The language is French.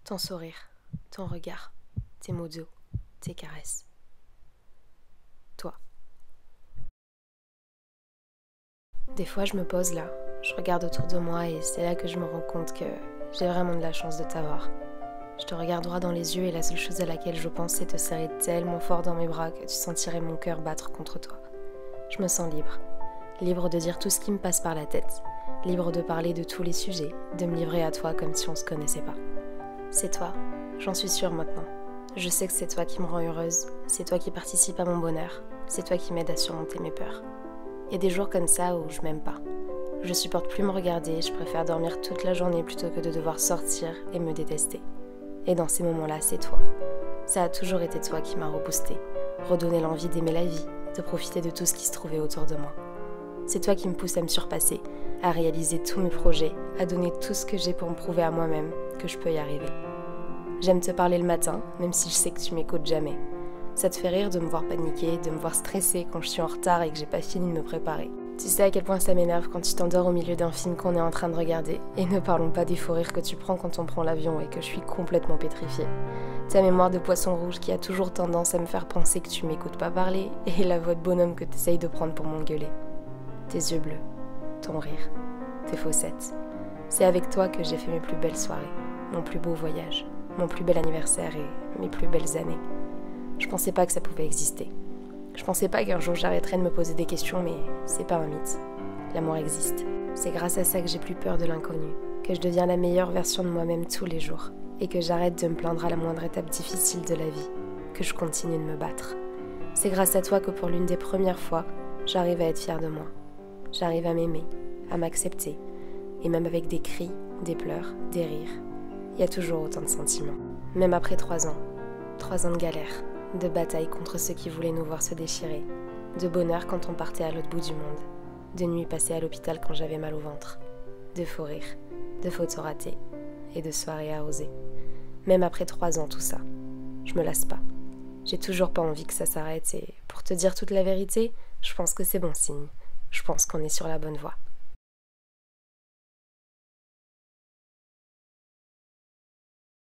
Ton sourire, ton regard, tes mots doux, tes caresses. Toi. Des fois, je me pose là, je regarde autour de moi et c'est là que je me rends compte que j'ai vraiment de la chance de t'avoir. Je te regarde droit dans les yeux et la seule chose à laquelle je pense, c'est te serrer tellement fort dans mes bras que tu sentirais mon cœur battre contre toi. Je me sens libre. Libre de dire tout ce qui me passe par la tête. Libre de parler de tous les sujets, de me livrer à toi comme si on se connaissait pas. C'est toi, j'en suis sûre maintenant. Je sais que c'est toi qui me rend heureuse, c'est toi qui participe à mon bonheur, c'est toi qui m'aide à surmonter mes peurs. Il y a des jours comme ça où je m'aime pas. Je supporte plus me regarder, je préfère dormir toute la journée plutôt que de devoir sortir et me détester. Et dans ces moments-là, c'est toi. Ça a toujours été toi qui m'a reboosté, redonné l'envie d'aimer la vie, de profiter de tout ce qui se trouvait autour de moi. C'est toi qui me pousse à me surpasser, à réaliser tous mes projets, à donner tout ce que j'ai pour me prouver à moi-même que je peux y arriver. J'aime te parler le matin, même si je sais que tu m'écoutes jamais. Ça te fait rire de me voir paniquer, de me voir stresser quand je suis en retard et que j'ai pas fini de me préparer. Tu sais à quel point ça m'énerve quand tu t'endors au milieu d'un film qu'on est en train de regarder. Et ne parlons pas des faux rires que tu prends quand on prend l'avion et que je suis complètement pétrifiée. Ta mémoire de poisson rouge qui a toujours tendance à me faire penser que tu m'écoutes pas parler et la voix de bonhomme que t'essayes de prendre pour m'engueuler. Tes yeux bleus, ton rire, tes faussettes. C'est avec toi que j'ai fait mes plus belles soirées, mon plus beau voyage, mon plus bel anniversaire et mes plus belles années. Je pensais pas que ça pouvait exister. Je pensais pas qu'un jour j'arrêterais de me poser des questions, mais c'est pas un mythe. L'amour existe. C'est grâce à ça que j'ai plus peur de l'inconnu, que je deviens la meilleure version de moi-même tous les jours, et que j'arrête de me plaindre à la moindre étape difficile de la vie, que je continue de me battre. C'est grâce à toi que pour l'une des premières fois, j'arrive à être fière de moi. J'arrive à m'aimer, à m'accepter, et même avec des cris, des pleurs, des rires, il y a toujours autant de sentiments. Même après 3 ans de galère, de bataille contre ceux qui voulaient nous voir se déchirer, de bonheur quand on partait à l'autre bout du monde, de nuits passées à l'hôpital quand j'avais mal au ventre, de faux rires, de photos ratées et de soirées arrosées. Même après 3 ans tout ça, je me lasse pas. J'ai toujours pas envie que ça s'arrête et pour te dire toute la vérité, je pense que c'est bon signe. Je pense qu'on est sur la bonne voie.